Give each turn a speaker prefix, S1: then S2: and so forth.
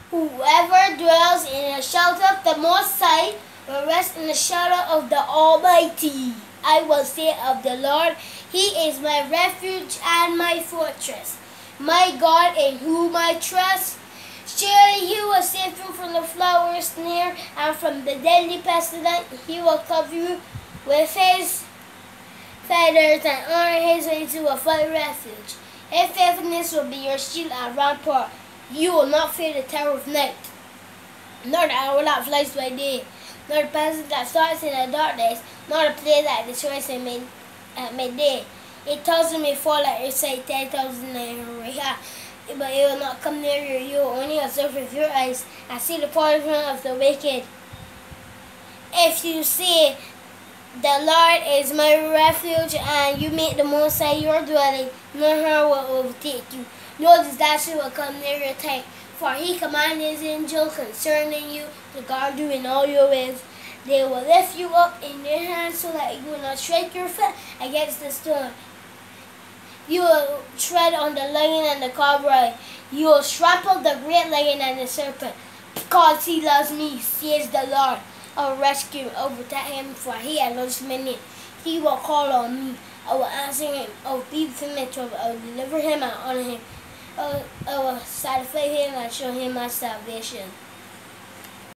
S1: Whoever dwells in the shelter of the Most High will rest in the shadow of the Almighty. I will say of the Lord, He is my refuge and my fortress, my God in whom I trust. Surely He will save you from the fowler's snare and from the deadly pestilence. He will cover you with His feathers and honor His way to a firm refuge. His faithfulness will be your shield and rampart. You will not fear the terror of night, nor the arrow that flies by day, nor the pestilence that starts in the darkness, nor the plague that destroys at midday. 8,000 may fall at your side, 10,000 at your right hand, but it will not come near you. You will only observe with your eyes and see the punishment of the wicked. If you say, "The Lord is my refuge," and you make the Most High your dwelling, no harm will overtake you. No disaster will come near your tent, for He commanded His angel concerning you to guard you in all your ways. They will lift you up in their hands so that you will not strike your foot against the stone. You will tread on the lion and the cobra. You will trample the great lion and the serpent. Because He loves me, says the Lord, I will rescue him, I will protect him, for He has knows my name. He will call on me. I will answer him. I will be with him in trouble. I will deliver him and honor him. I will satisfy him and show him my salvation.